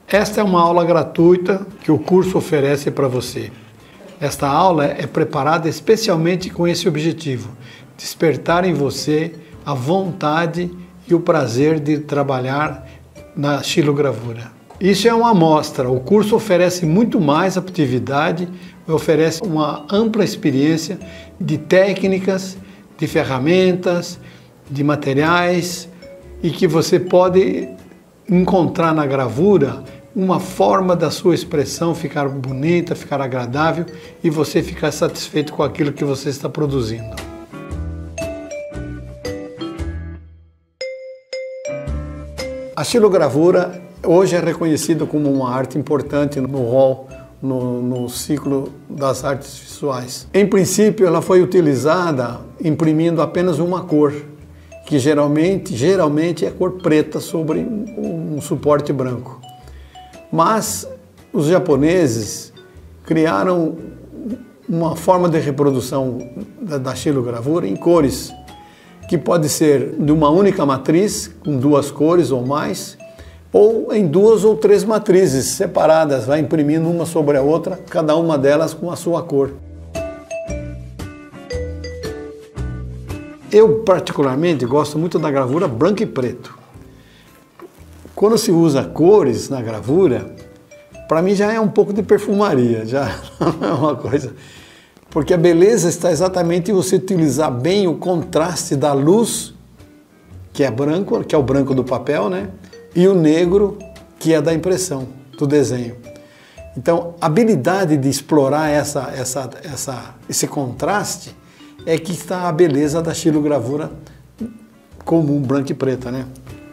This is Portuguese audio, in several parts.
Esta é uma aula gratuita que o curso oferece para você. Esta aula é preparada especialmente com esse objetivo: despertar em você a vontade e o prazer de trabalhar na xilogravura. Isso é uma amostra. O curso oferece muito mais atividade, oferece uma ampla experiência de técnicas, de ferramentas, de materiais, e que você pode encontrar na gravura uma forma da sua expressão ficar bonita, ficar agradável e você ficar satisfeito com aquilo que você está produzindo. A xilogravura hoje é reconhecida como uma arte importante no rol, no ciclo das artes visuais. Em princípio, ela foi utilizada imprimindo apenas uma cor, que geralmente é cor preta sobre um suporte branco. Mas os japoneses criaram uma forma de reprodução da xilogravura em cores, que pode ser de uma única matriz, com duas cores ou mais, ou em duas ou três matrizes separadas, vai imprimindo uma sobre a outra, cada uma delas com a sua cor. Eu particularmente gosto muito da gravura branco e preto. Quando se usa cores na gravura, para mim já é um pouco de perfumaria, já não é uma coisa. Porque a beleza está exatamente em você utilizar bem o contraste da luz, que é branco, que é o branco do papel, né? E o negro, que é da impressão, do desenho. Então, a habilidade de explorar esse contraste é que está a beleza da xilogravura comum, branca e preta, né?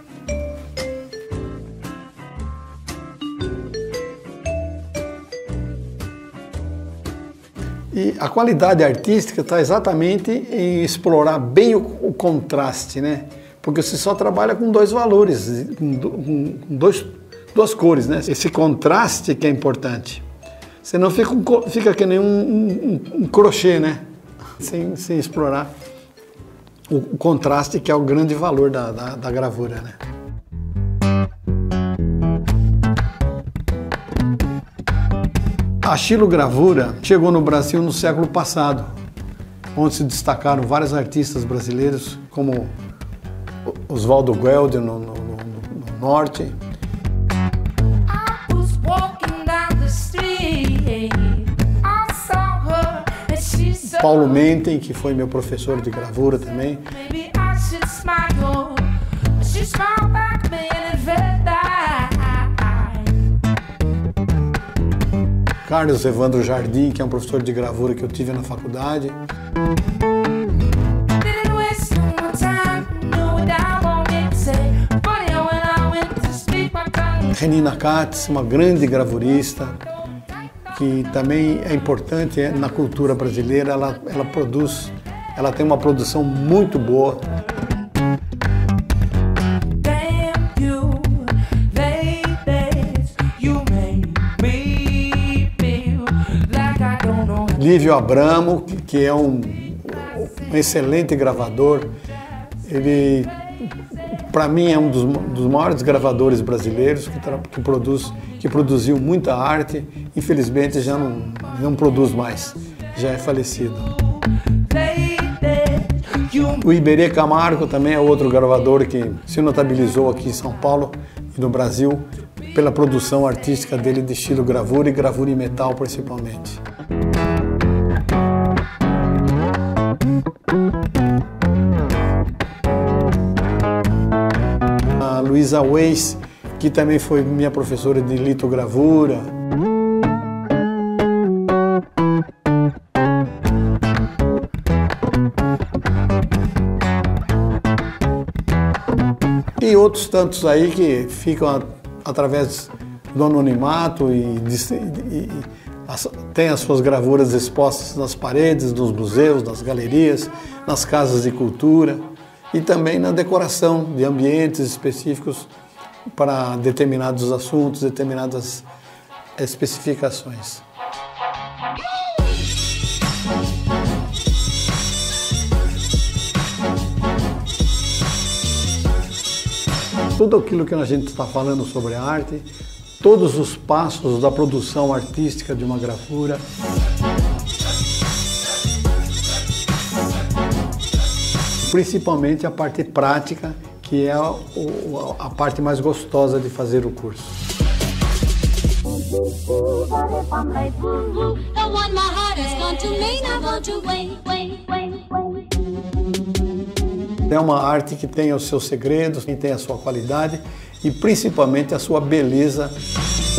E a qualidade artística está exatamente em explorar bem o contraste, né? Porque você só trabalha com dois valores, com duas cores, né? Esse contraste que é importante. Senão fica que nem um crochê, né? Sem explorar o contraste, que é o grande valor da gravura, né? A xilogravura chegou no Brasil no século passado, onde se destacaram vários artistas brasileiros, como Oswaldo Gueldi no norte, Paulo Menten, que foi meu professor de gravura também, Carlos Evandro Jardim, que é um professor de gravura que eu tive na faculdade. Renina Katz, uma grande gravurista, que também é importante na cultura brasileira. Ela tem uma produção muito boa. Lívio Abramo, que é um excelente gravador. Ele, para mim, é um dos maiores gravadores brasileiros que produziu muita arte. Infelizmente já não produz mais, já é falecido. O Iberê Camargo também é outro gravador que se notabilizou aqui em São Paulo e no Brasil pela produção artística dele de xilogravura e gravura em metal principalmente. A Luísa Weiss, que também foi minha professora de litogravura. E outros tantos aí que ficam através do anonimato e tem as suas gravuras expostas nas paredes, nos museus, nas galerias, nas casas de cultura e também na decoração de ambientes específicos para determinados assuntos, determinadas especificações. Tudo aquilo que a gente está falando sobre arte todos os passos da produção artística de uma gravura. Principalmente a parte prática, que é a parte mais gostosa de fazer o curso. É uma arte que tem os seus segredos, que tem a sua qualidade e principalmente a sua beleza.